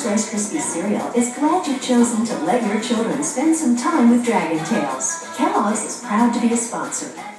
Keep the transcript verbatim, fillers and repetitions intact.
Kellogg's Rice Krispies cereal is glad you've chosen to let your children spend some time with Dragon Tales. Kellogg's is proud to be a sponsor.